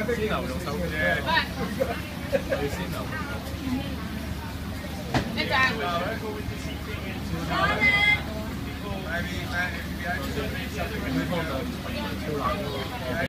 先留用手嘅啫，你先留。 一陣。